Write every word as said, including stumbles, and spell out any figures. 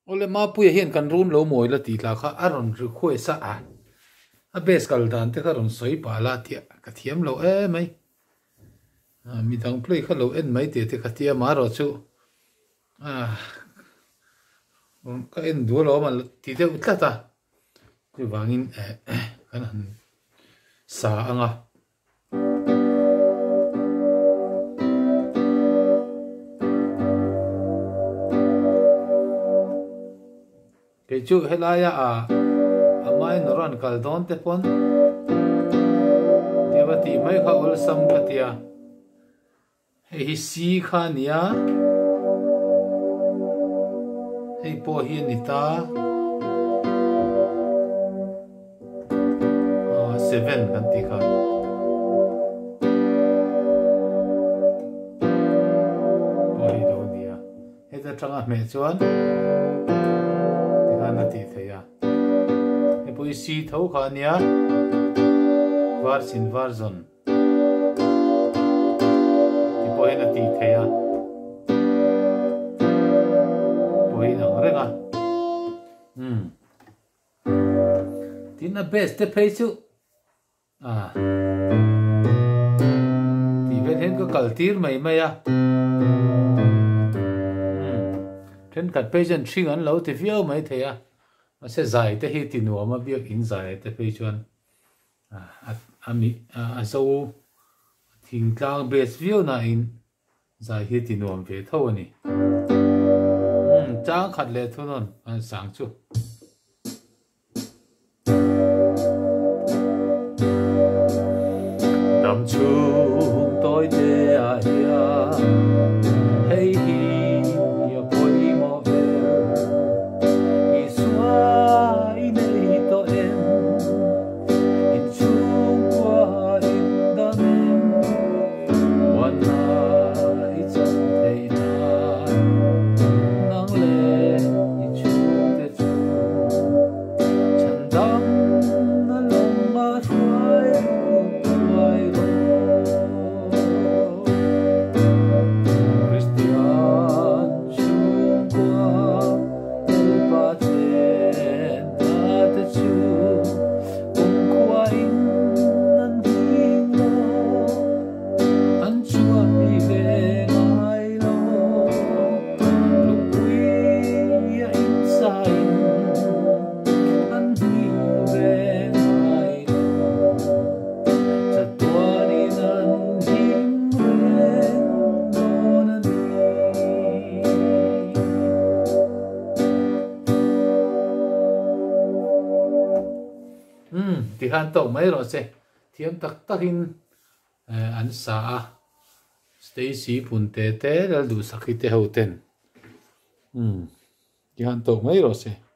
ole ma puya hian kan room lo moi la ti la kha aron ru khoi sa a a bes kal dan te kharon soi pa la tia ka thiam lo e mai mi dang play kha lo en mai te te ka tia ma ro chu a ka en du lo ma ti te utla ta chu wangin kan han sa anga cái chú hết lại à à mai nó ran cả đón te pon thì vậy thì mấy khâu là sắm cái tia hay xí khan nia hay po hiền nít ta à seven kan ti khan po hi đâu nia hay ta chẳng à mẹ chuan na ti theya e pui si tho kha nia var sin var zon ti poi na ti theya poi na renga hm tin na best te phei chu à ti ven hen ko kaltir mai mai a trên cắt bây giờ chuyên ăn lâu thì phiêu mấy thế à, mà sẽ dài thế thì nuông mà biết in dài thế bây giờ à à mi à sau thỉnh thoảng best view na in dài thì nuông về thôi nè, um trang khát lệ thôi non anh sáng chú, đam chung tôi thế à ya, hey thì han tổ mấy rồi sẽ thiêm tắc tắc in anh sa Stacy phun tê tê là đủ sắc cái hậu tên thì han tổ mấy rồi sẽ